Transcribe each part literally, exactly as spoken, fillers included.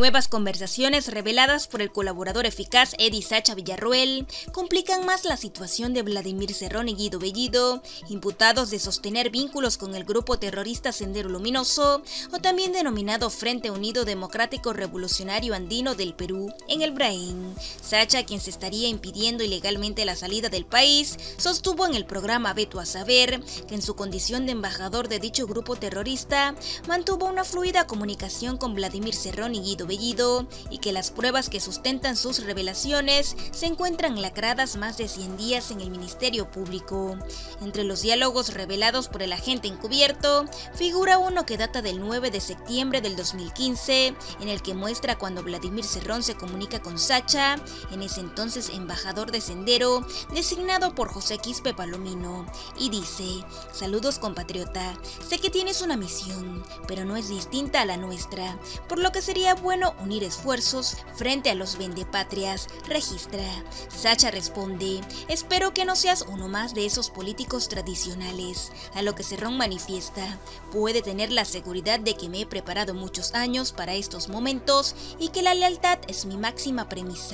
Nuevas conversaciones reveladas por el colaborador eficaz Eddie Sacha Villarroel complican más la situación de Vladimir Cerrón y Guido Bellido, imputados de sostener vínculos con el grupo terrorista Sendero Luminoso, o también denominado Frente Unido Democrático Revolucionario Andino del Perú, en el Brain. Sacha, quien se estaría impidiendo ilegalmente la salida del país, sostuvo en el programa Veto a Saber que en su condición de embajador de dicho grupo terrorista, mantuvo una fluida comunicación con Vladimir Cerrón y Guido Bellido, y que las pruebas que sustentan sus revelaciones se encuentran lacradas más de cien días en el Ministerio Público. Entre los diálogos revelados por el agente encubierto, figura uno que data del nueve de septiembre del dos mil quince, en el que muestra cuando Vladimir Cerrón se comunica con Sacha, en ese entonces embajador de Sendero, designado por José Quispe Palomino, y dice: "Saludos, compatriota, sé que tienes una misión, pero no es distinta a la nuestra, por lo que sería bueno unir esfuerzos frente a los vendepatrias, registra". Sacha responde: "Espero que no seas uno más de esos políticos tradicionales", a lo que Cerrón manifiesta: "Puede tener la seguridad de que me he preparado muchos años para estos momentos y que la lealtad es mi máxima premisa".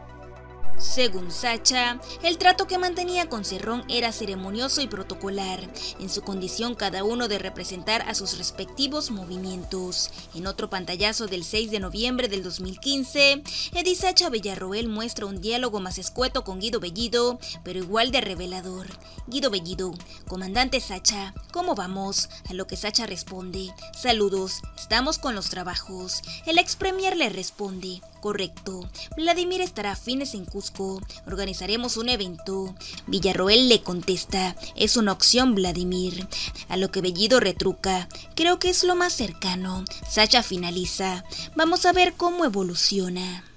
Según Sacha, el trato que mantenía con Cerrón era ceremonioso y protocolar, en su condición cada uno de representar a sus respectivos movimientos. En otro pantallazo del seis de noviembre del dos mil quince, Eddie Sacha Villarroel muestra un diálogo más escueto con Guido Bellido, pero igual de revelador. Guido Bellido: "Comandante Sacha, ¿cómo vamos?", a lo que Sacha responde: "Saludos, estamos con los trabajos". El ex premier le responde: "Correcto, Vladimir estará a fines en Cusco, organizaremos un evento". Villarroel le contesta: "Es una opción, Vladimir", a lo que Bellido retruca: "Creo que es lo más cercano". Sacha finaliza: "Vamos a ver cómo evoluciona".